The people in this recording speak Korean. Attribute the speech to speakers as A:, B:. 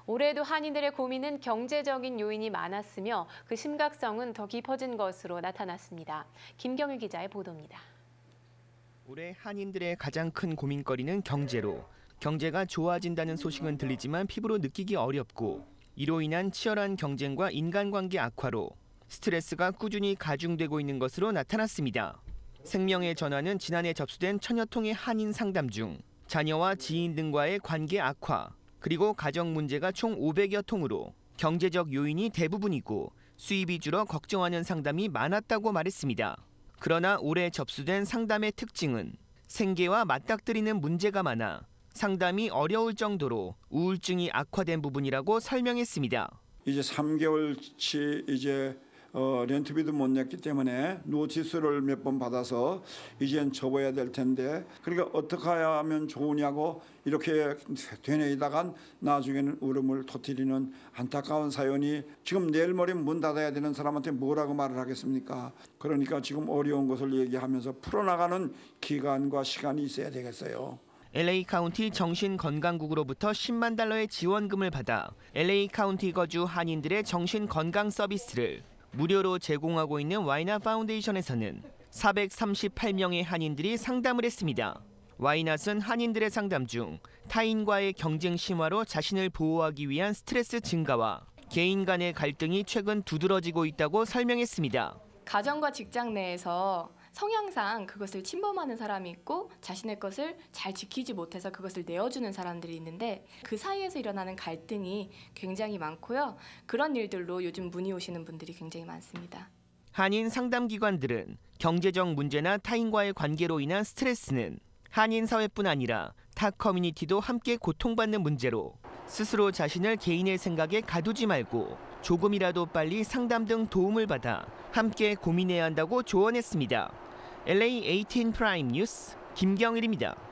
A: 올해도 한인들의 고민은 경제적인 요인이 많았으며 그 심각성은 더 깊어진 것으로 나타났습니다. 김경일 기자의 보도입니다.
B: 올해 한인들의 가장 큰 고민거리는 경제로. 경제가 좋아진다는 소식은 들리지만 피부로 느끼기 어렵고 이로 인한 치열한 경쟁과 인간관계 악화로 스트레스가 꾸준히 가중되고 있는 것으로 나타났습니다. 생명의 전화는 지난해 접수된 1000여 통의 한인 상담 중 자녀와 지인 등과의 관계 악화, 그리고 가정 문제가 총 500여 통으로 경제적 요인이 대부분이고 수입이 줄어 걱정하는 상담이 많았다고 말했습니다. 그러나 올해 접수된 상담의 특징은 생계와 맞닥뜨리는 문제가 많아 상담이 어려울 정도로 우울증이 악화된 부분이라고 설명했습니다.
C: 이제 3개월치 렌트비도 못 냈기 때문에 노티스를 몇 번 받아서 이젠 접어야 될 텐데, 그러니까 어떻게 하면 좋으냐고 이렇게 되뇌이다간 나중에는 울음을 터뜨리는 안타까운 사연이, 지금 내일 모레면 문 닫아야 되는 사람한테 뭐라고 말을 하겠습니까? 그러니까 지금 어려운 것을 얘기하면서 풀어나가는 기간과 시간이 있어야 되겠어요.
B: LA 카운티 정신건강국으로부터 $10만 달러의 지원금을 받아 LA 카운티 거주 한인들의 정신건강 서비스를 무료로 제공하고 있는 와이나 파운데이션에서는 438명의 한인들이 상담을 했습니다. 와이낫은 한인들의 상담 중 타인과의 경쟁 심화로 자신을 보호하기 위한 스트레스 증가와 개인 간의 갈등이 최근 두드러지고 있다고 설명했습니다.
D: 가정과 직장 내에서 성향상 그것을 침범하는 사람이 있고 자신의 것을 잘 지키지 못해서 그것을 내어주는 사람들이 있는데 그 사이에서 일어나는 갈등이 굉장히 많고요. 그런 일들로 요즘 문의 오시는 분들이 굉장히 많습니다.
B: 한인 상담기관들은 경제적 문제나 타인과의 관계로 인한 스트레스는 한인 사회뿐 아니라 타 커뮤니티도 함께 고통받는 문제로 스스로 자신을 개인의 생각에 가두지 말고 조금이라도 빨리 상담 등 도움을 받아 함께 고민해야 한다고 조언했습니다. LA 18 프라임 뉴스 김경일입니다.